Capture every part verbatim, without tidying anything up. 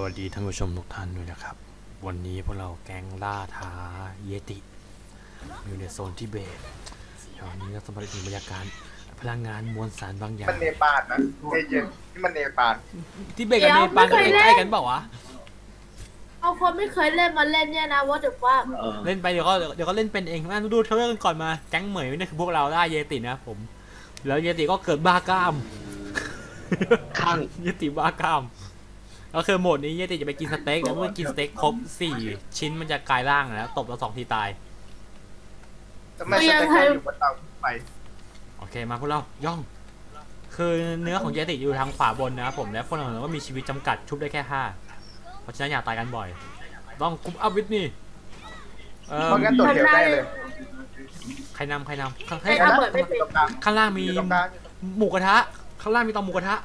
วัสดีท่านผู้ชมทุกท่านด้วยนะครับวันนี้พวกเราแก๊งล่าท้าเยติอยู่ในโซนทิเบตตอนนี้เราสัมผัสถึงบรรยากาศพลังงานมวลสารบางอย่างมันเนปาลนะเอเจนที่มันเนปาลทิเบตกับเนปาลก็ใกล้ๆกันเปล่าวะเอาคนไม่เคยเล่นมาเล่นเนี่ยนะว่าแต่ว่าเล่นไปเดี๋ยวก็เดี๋ยวก็เล่นเป็นเองนะดูเทเลอร์กันก่อนมาแก๊งเหมยนี่คือพวกเราล่าเยตินะผมแล้วเยติก็เกิดบ้ากามข้างเยติบ้ากามก็คือโหมดนี้เยติจะไปกินสเต็กแล้วเมื่อกินสเต็กครบสี่ชิ้นมันจะกลายร่างแล้วตบแล้วสองทีตายทำไมสเต็กอยู่บนเตาไปโอเคมาพวกเราย่องคือเนื้อของเยติอยู่ทางขวาบนนะครับผมและพวกเราก็มีชีวิตจำกัดชุบได้แค่ห้าเพราะฉะนั้นอย่าตายกันบ่อยต้องคุมอัพวิทนี่เพราะงั้นตัวเขียวได้เลยใครนำใครนำข้างข้างล่างมีหมูกระทะข้างล่างมีเตาหมูกระทะ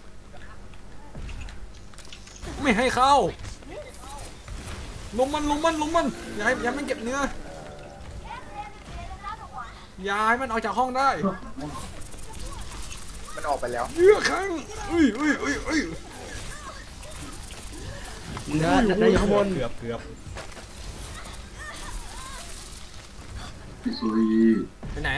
ไม่ให้เข้าลงมันลงมันลงมันอย่าให้อย่ามันเก็บเนื้ออย่าให้มันออกจากห้องได้มันออกไปแล้วเนื้อขังอุ้ยอุ้ยอุ้ยอุ้ยเนื้อเนื้ออยู่ข้างบนเกือบเกือบไปไหน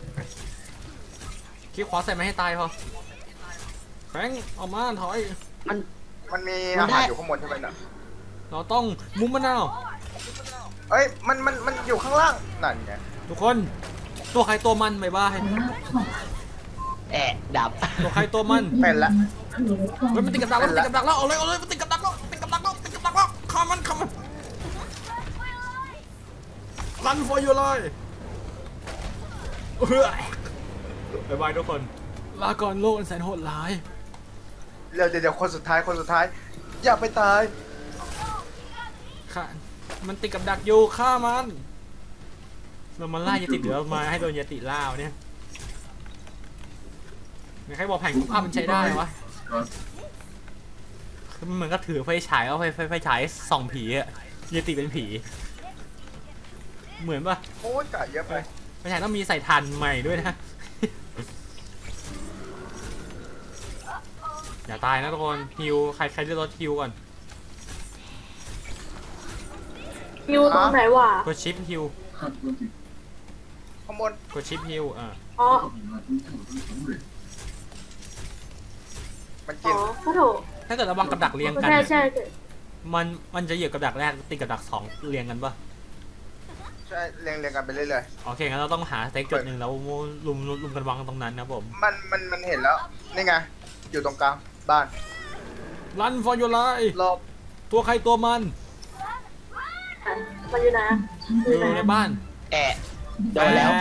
คลิกขวาใส่มาให้ตายพอแฟงออกมาถอยมันมันมีอาหารอยู่ข้างบนใช่ไหมน่ะเราต้องมุมมะนาวเอ้ยมันมันมันอยู่ข้างล่างนั่นไงทุกคนตัวใครตัวมันไม่บ้าแอะดับตัวใครตัวมันเป็นละมันติดกับดักแล้วติดกับดักแล้วเอาเลยเอาเลยมันติดกับดักแล้วติดกับดักแล้วติดกับดักแล้วข้ามันข้ามันรัน for your life บ๊ายบายทุกคนลาก่อนโลกอันแสนโหดร้ายเดี๋ยวเดี๋ยวคนสุดท้ายคนสุดท้ายอย่าไปตายค่ะมันติดกับดักอยู่ฆ่ามันเรามาล่ายาติเหลือมาให้โดนยาติล่าเนี่ยไม่ใครบอกแผงกุ๊กอัพมันใช้ได้วะคือมันเหมือนก็ถือไฟฉายเอาไฟไฟไฟฉายส่องผีอะยาติเป็นผีเหมือนปะโอ้ยกะเยอะไปไฟฉายต้องมีใส่ถ่านใหม่ด้วยนะอย่าตายนะทุกคนฮิวใครใครเลือกรถฮิวก่อนฮิวตรงไหนวะกดชิปฮิวข้างบนกดชิปฮิวอ่ะอ๋อมันกินอ๋อโถถ้าเกิดระวังกับดักเรียงกันใช่ใช่มันมันจะเหยียบกับดักแรกติดกับดักสองเรียงกันปะใช่เรียงเรียงกันไปเรื่อยๆโอเคงั้นเราต้องหาสเต็กจุดหนึ่งแล้วลุมลุมกันวางตรงนั้นนะผมมันมันมันเห็นแล้วนี่ไงอยู่ตรงกลางบ้าน Run for your life รอบตัวใครตัวมันมันอยู่ไหนอยู่ในบ้านแอะโดนแล้ว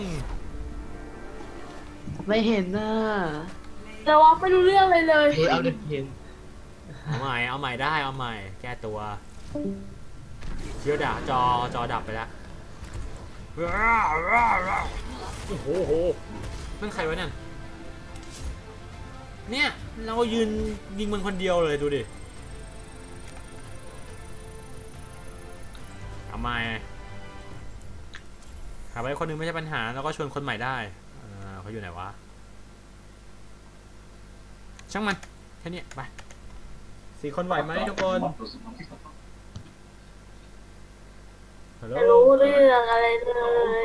ไม่เห็นน่ะเราว่าไม่รู้เรื่องเลยเลยเอาเด็ดเห็นเอาใหม่เอาใหม่ได้เอาใหม่แก้ตัวเดี๋ยวด่าจอจอดับไปแล้วโอ้โหนั่นใครวะเนี่ยเนี่ยเรายืนยิงมันคนเดียวเลยดูดิทำไมหาไปคนนึงไม่ใช่ปัญหาแล้วก็ชวนคนใหม่ได้เขาอยู่ไหนวะช่างมันแค่นี้ไปสี่คนไหวไหมทุกคนไม่รู้เรื่องอะไรเลย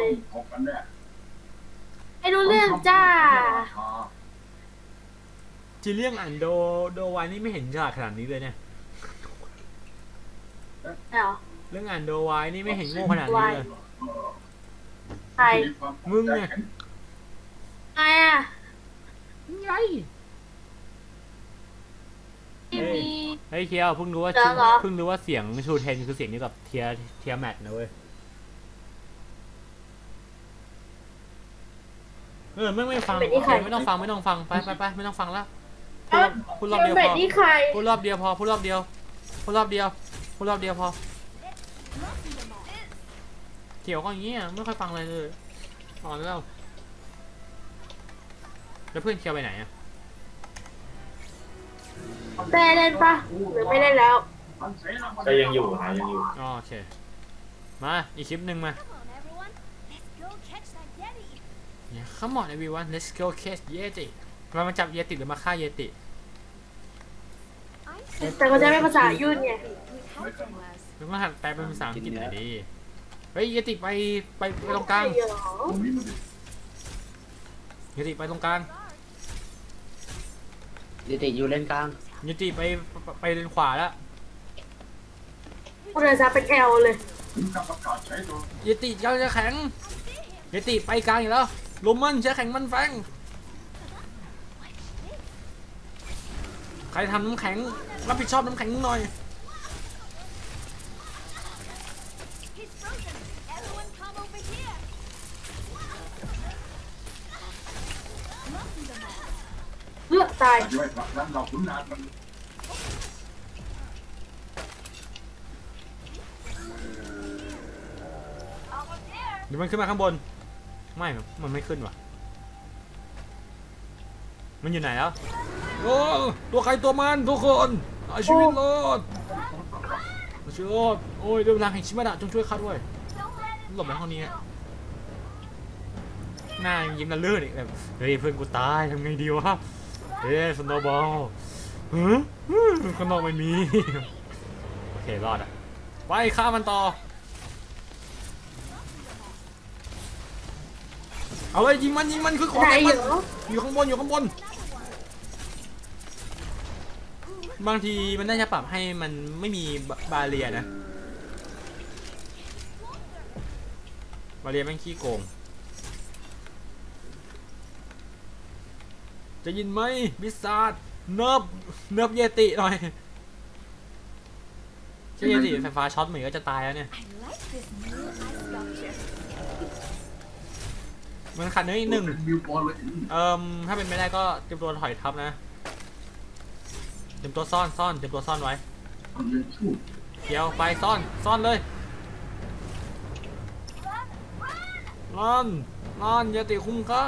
ไม่รู้เรื่องจ้าจีเรื่องอ่านโดโดวายนี่ไม่เห็นฉลาดขนาดนี้เลยเนี่ยเรื่องอ่านโดวายนี่ไม่เห็นโง่ขนาดนี้เลยใครมึงไงไงอ่ะไงเฮ้ยเคียวเพิ่งรู้ว่าเพิ่งรู้ว่าเสียงชูเทนคือเสียงนี้กับเทียเทียแมทนะเว้ยเออไม่ไม่ฟังไม่ต้องฟังไม่ต้องฟังไปไปไปไม่ต้องฟังแล้วพูดรอบเดียวพอพูดรอบเดียวพอพูดรอบเดียวพูดรอบเดียวพูดรอบเดียวพอเกี่ยวก็อย่างเงี้ยไม่ค่อยฟังอะไรเลยอ่อนแล้วแล้วเพื่อนเคียวไปไหนอะได้เล่นปะหรือไม่ได้แล้วก็ยังอยู่นะยังอยู่โอเคมาอีกคลิปหนึ่งมา Come on everyone let's go catch Yeti เรามาจับเยติหรือมาฆ่าเยติแต่เขาจะไม่ภาษายุ่นไงแล้วมาหัดแปลเป็นภาษาอังกฤษหน่อยดิเฮ้ยเยติไปไปไปตรงกลางเหรอเยติไปตรงกลางเดติอยู่เลนกลางเยติไปไปไปเลนขวาแล้วคนเดินซาเป็นแอลเลยเยติกำลังจะแข็งเยติไปกลางอยู่แล้วลมมันใช้แข็งมันแฟงใครทำน้ำแข็งรับผิดชอบน้ำแข็งหน่อยเลือกตายเดี๋ยวมันขึ้นมาข้างบนไม่มันไม่ขึ้นว่ะมันอยู่ไหนแล้วโอ้ตัวใครตัวมันทุกคนเอาชีวิตรอดเอาชีวิตรอดโอ้ยเดินทางแห่งชิมาดะจงช่วยข้าด้วยหลบในห้องนี้ฮะหน้ายิ้มละลื่นอีกแบบเฮ้ยเพื่อนกูตายทำไงดีวะเฮ้ยสโนว์บอลฮึข้างนอกไม่มีโอเครอดอ่ะไปฆ่ามันต่อเอาเลยยิงมันยิงมันคือของไหนเด็กเหมันรออยู่ข้างบนอยู่ข้างบนบางทีมันน่าจะปรับให้มันไม่มีบาเรียนะบาเรียแม่งขี้โกงจะยินไหมบิสซาร์ดเนิบเนิบเยติหน่อยใช่เยติไฟฟ้าช็อตเหมือนก็จะตายแล้วเนี่ยมันขาดเนื้ออีกหนึ่งเอ่มถ้าเป็นไม่ได้ก็เตรียมตัวถอยทับนะเตรียมตัวซ่อนซ่อนเตรียมตัวซ่อนไว้เดี๋ยวไปซ่อนซ่อนเลยนอนนอนอย่าติคุ้มข้าง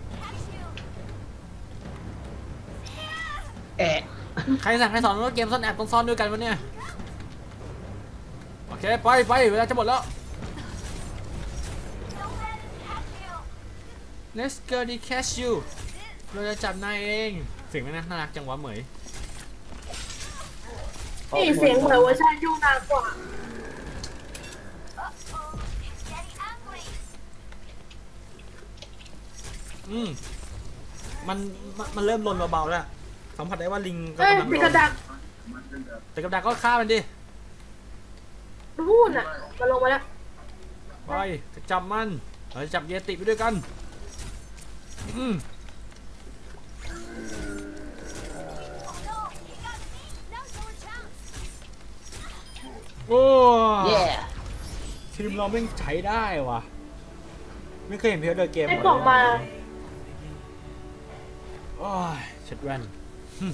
แอะใครสั่งใครสอนว่าเกมซ่อนแอบต้องซ่อนด้วยกันวะเนี่ยโอเคไปไปเวลาจะหมดแล้ว Let's go to catch you เราจะจับนายเองเสียงมันน่ารักจังวะเหมยนี่เสียงเหมือนเวอร์ชันยุ่งนานกว่าอืมมันมันมันเริ่มลนเบาๆแล้วสัมผัสได้ว่าลิงก็เอ้ยกำลังมีลกระนดักแต่กับดักก็ฆ่ามันดินู่นอ่ะมาลงมาแล้วไปจับมันเราจะจับเยติไปด้วยกันอืมโอ้แย่ทีมเราไม่ใช้ได้ว่ะไม่เคยเห็นเพลย์เดอร์เกมไอ้กล่องมาโอ้ยเช็ดแว่นหึ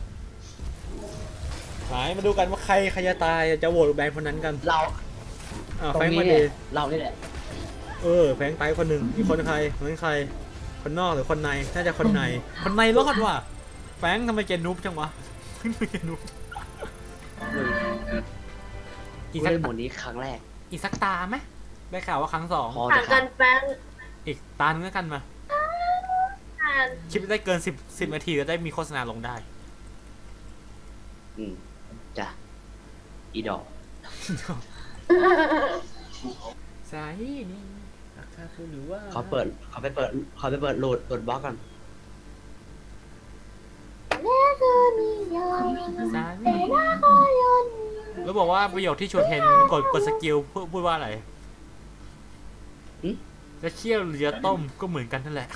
ไหนมาดูกันว่าใครใครจะตายจะโหวตแบงค์คนนั้นกันเราอ่าตรแฟงงค์นี้มาเนี่ดียเรานี่แหละเออแฟงค์ตายคนหนึ่งอีกคนใครคนนั้นใครคนนอกหรือคนในน่าจะคนในคนในรอดว่ะแฟงค์ทำไมเกนนูบจังวะทำไมเกนนูบกูอีกสักเล่นโหมดนี้ครั้งแรกอีกสักตาไหมได้ข่าวว่าครั้งสองพอห่างจะกัขาดนแฟนอีกตาหนึงแล้วกันมาห่างคลิปได้เกินสิบสิบนาทีจะได้มีโฆษณาลงได้อืมจ้ะอีดอกสายนี่ราคาคือหรือว่าเขาเปิดเขาไปเปิดเขาไปเปิดโหลดโหลดบล็อกกันสายนี่แล้วบอกว่าประโยคที่ชูเทนกดกดสกิลพูดพูดว่าอะไรจะเคี่ยวหรือจะต้มก็เหมือนกันนั่นแหละ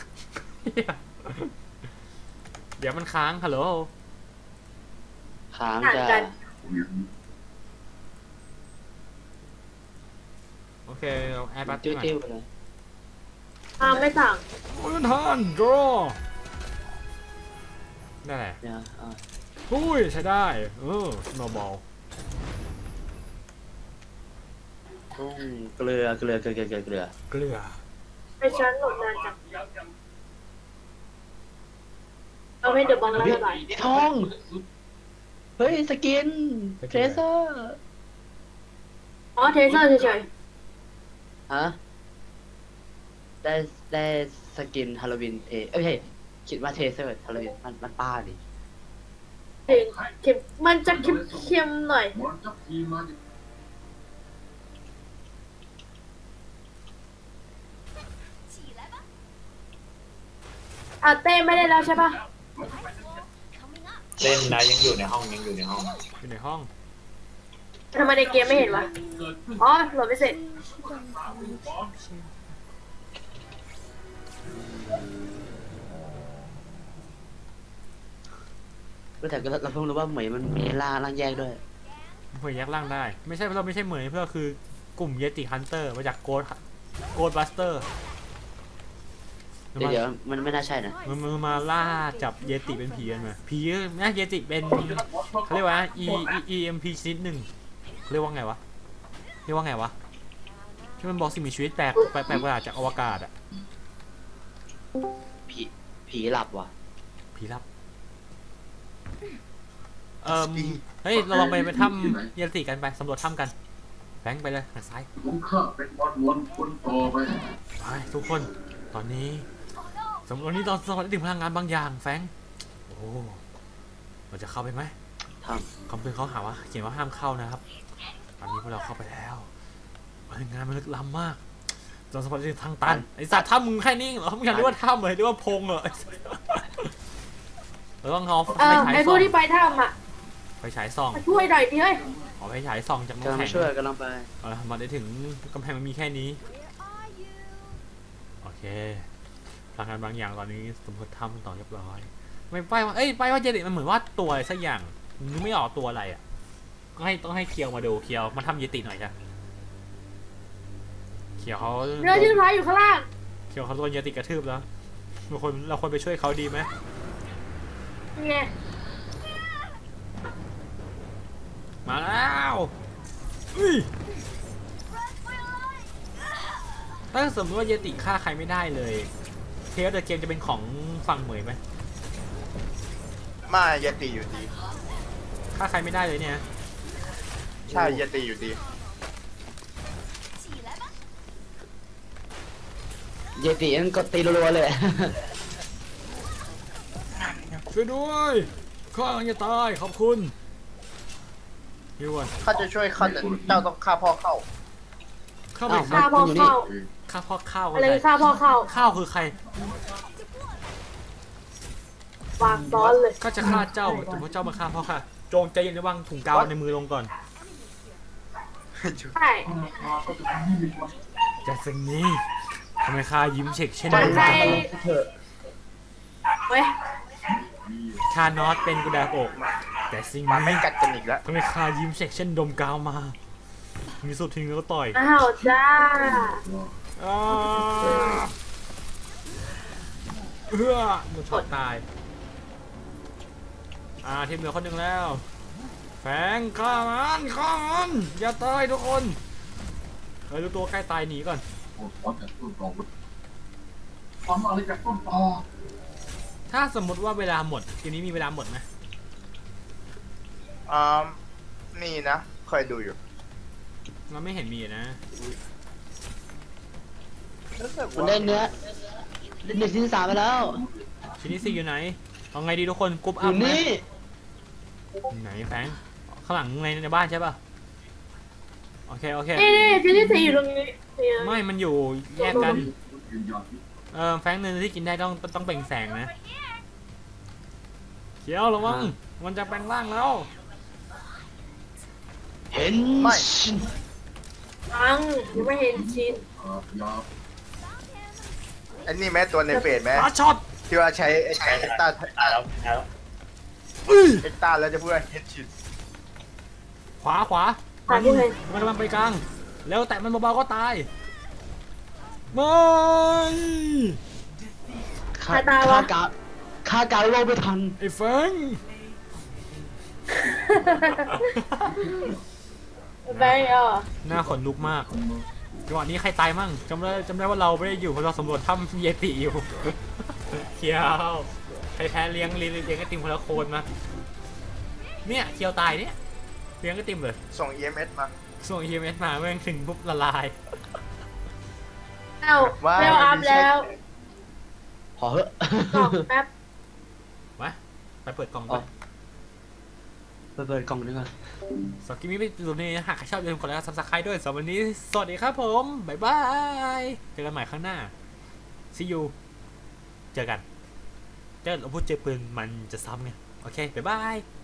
เดี๋ยวมันค้างฮัลโหลค้างห่างจะกันโอเคเราแอร์บัตจิ้วใหม่จิ้วเลยอ่าไม่ต่างโอ้ยทานดรอได้แหละเนี่ยอ่าอุ้ยใช้ได้เออ snowball ตุ้งเกลือเกลือเกลือเกลือเกลือเกลือเกลือไอ้ชั้นหลบนานจังเอาให้เดอะบอลละเฮ้ยลายทอง เฮ้ย สกินเทรเซอร์อ๋อเทเซอร์เฉยฮะ ได้ได้สกินฮาโลวีนเอเอ้ยไม่ใช่คิดว่าเทเซอร์ฮาโลวีนมันมันป้าดิๆเทถึงเค็มมันจะเค็มๆหน่อยอ่ะเต้ไม่ได้แล้วใช่ปะเล่นนะยังอยู่ในห้องยังอยู่ในห้องอยู่ในห้องทำไมในเกมไม่เห็นวะอ๋อโหลดไม่เสร็จก็แต่เราเพิ่งรู้ว่าเหมยมันมีล่างล่างแยกด้วยเหมยแยกร่างได้ ไม่ใช่เราไม่ใช่เหมยเพื่อคือกลุ่มเยติฮันเตอร์มาจากโกดโกดบัสเตอร์เดี๋ยวเดี๋ยวมันไม่น่าใช่นะมันมันมาล่าจับเยติเป็นผีกันมาผีนะเยติเป็นเขาเรียกว่า e e m p ชนิดหนึ่งเรียกว่าไงวะเรียกว่าไงวะที่มันบอกสิ่งมีชีวิตแปลกแปลกแปลกประหลาดจากอวกาศอะผีผีหลับว่ะผีรับเอ่อเฮ้ยเราลองไปไปถ้ำเยติกันไปสำรวจถ้ำกันแบงค์ไปเลยทางซ้ายผมข้าเป็นวันวันคนต่อไปไปทุกคนตอนนี้สำรวจนี้ตอนสำรวจได้ถึงพลังงานบางอย่างแฟงโอ้เราจะเข้าไปไหมทคำเตือนเขาหาว่าเขียนว่าห้ามเข้านะครับตอนนี้พวกเราเข้าไปแล้วพลังงานมันลึกล้ำมากจนสมบัติทางตันไอสัตว์ถ้ำมึงแค่นี้เหรอมึงอยากเรียกว่าถ้ำเลยเรียกว่าพงเหรอเราต้องเอาเอไฟอฉายไอ้ส่พวอก งที่ไปถ้ำอ่ะไฟฉายส่องมาช่วยหน่อยดิเฮ้ยเอาไฟฉายส่องจากำน้ำกำลังแข็งช่วยกำลังไปเอาละมาได้ถึงกำแพงมันมีแค่นี้โอเคพลังงานบางอย่างตอนนี้สมมติทำต่อเรียบร้อยไม่ป้ายว่าเอ้ยป้ายว่าเจเด็มันเหมือนว่าตัวอะไรสักอย่างนึกไม่ออกตัวอะไรอ่ะก็ให้ต้องให้เคียวมาดูเคียวมาทำเยติหน่อยจ้ะเคียวเขาเรือชื่อท้ายอยู่ข้างล่างเคียวเขาโดนเยติกระทืบแล้วเราควรเราควรไปช่วยเขาดีไหมไงมาแล้วอุ้ยถ้าสมมติว่าเยติฆ่าใครไม่ได้เลยเทลเดอร์เกมจะเป็นของฝั่งเหมยไหมไม่ยติอยู่ดีฆ่าใครไม่ได้เลยเนี่ยใช่ยติอยู่ดีเยติมันก็ตีรัวๆเลยช่วยด้วยข้าจะตายขอบคุณพี่วันข้าจะช่วยข้าแต่เจ้าต้องฆ่าพ่อเข้าเข้าไปอ้าวฆ่าพ่อเข้าฆ่าพ่อข้าวอะไรฆ่าพ่อเข้าข้าวคือใครวางซ้อนเลยก็จะฆ่าเจ้าถึงว่าเจ้ามาฆ่าพ่อค่ะจงใจเย็นระวังถุงกาวในมือลงก่อนใช่จากสิ่งนี้ทำไมข้ายิ้มเฉกเช่นมันนี้ใช่เว้ยชานอตเป็นกุดาโอกแต่สิ่งมันไม่นี้กัดกันอีกแล้วทำไมข้ายิ้มเฉกเช่นดมกาวมา มีสุดทิ้งแล้วก็ต่อยอ้าวจ้าอ้าเอื้อมันช็อตตายอ่าทีมเหลือคนหนึ่งแล้วแฝงฆ่ามันฆ่ามันอย่าตายทุกคนเฮ้ยดูตัวใกล้ตายหนีก่อนขอจากต้นต่อทำอะไรจากต้นต่อถ้าสมมติว่าเวลาหมดทีนี้มีเวลาหมดไหมอ่านี่นะเคยดูอยู่เราไม่เห็นมีนะรู้สึกมันว่าได้เนื้อได้เนื้อที่สามไปแล้วชิ้นที่สี่อยู่ไหนเอาไงดีทุกคนกรุ๊ปออัพยู่ไหมนี่ไหนแฟงข้างหลังในในบ้านใช่ป่ะโอเคโอเคนี่นี่ที่ที่สี่อยู่ตรงนี้ไม่มันอยู่แยกกันยืนยันเออแฟงเนื้อที่กินได้ต้องต้องเปล่งแสงนะเขียวระวังมันจะแปลงร่างแล้วเห็นอังยังไม่เห็นชิ้นครับยาอันนี้แม้ตัวในเฟซไหมอาช็อตที่ว่าใช้ไอ้ใช้เอ็กต้าตายแล้วตายแล้วเอ็กต้าแล้วจะพูดว่าเฮดชินขวาขวาผ่านที่เห็นมันกำลังไปกลางแล้วแต่มันเบาๆก็ตายไม่ฆ่าฆ่ากาฆ่ากาโลกไม่ทันไอ้แฟงไปอ่ะหน้าขนลุกมากจังหวะนี้ใครตายมั่งจำได้จำได้ว่าเราไม่ได้อยู่เพราะเราสำรวจถ้ำเยติอยู่ เคียวใครแพ้เลี้ยงเลี้ยงเลี้ยงไอติมคนละโคนมาเนี่ยเคียวตายเนี่ยเลี้ยงไอติมเลยส่ง อี เอ็ม เอส มาส่ง อี เอ็ม เอส มาแม่งถึงปุ๊บละลายเอ้าเร็วอัพแล้วพอเหอะกล่องแป๊บวะไปเปิดกล่องไปอ๋อเปิดกล่องดีกว่าสำหรับคลิปนี้ไม่ดูนี่หากใครชอบอย่าลืมกดไลค์กดซับสไครต์ด้วยสำหรับวันนี้สวัสดีครับผมบ๊ายบายเจอกันใหม่ข้างหน้า see you เจอกันเจอเราพูดเจอปืนมันจะซ้ำไงโอเคบ๊ายบาย